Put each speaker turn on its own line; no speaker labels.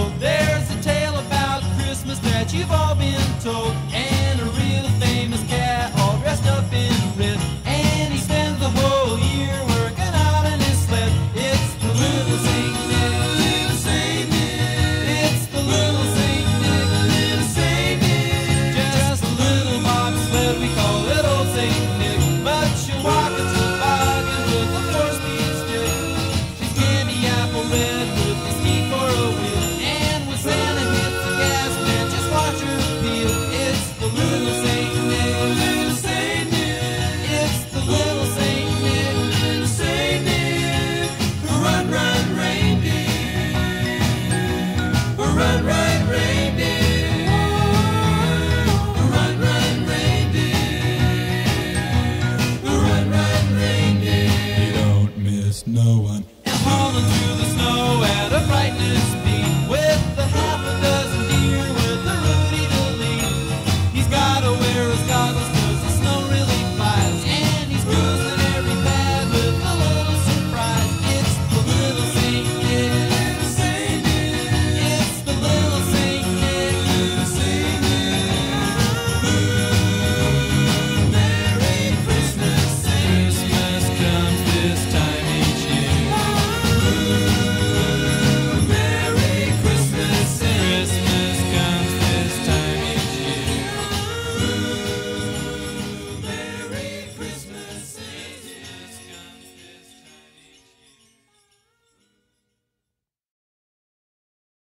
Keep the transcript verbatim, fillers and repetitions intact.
old. There's a tale about Christmas that you've all been told, and a real famous cat all dressed up in red, and he spends the whole year working out in his sled. It's the little Saint Nick, little Saint Nick. It's the little Saint Nick, little Saint Nick. Just a little bobsled, we call it old Saint Nick, but she'll walk a toboggan with a four-speed stick. She's candy apple red with the ski for a wheel, and when Santa hits the gas man, just watch her peel. It's the little Saint Nick, little Saint Nick. It's the little Saint Nick, little Saint Nick. Run, run, reindeer. Run, run, reindeer. Run, run, reindeer. Run, run, reindeer. You don't miss no one. And hauling through the snow at a frightening speed with a half a dozen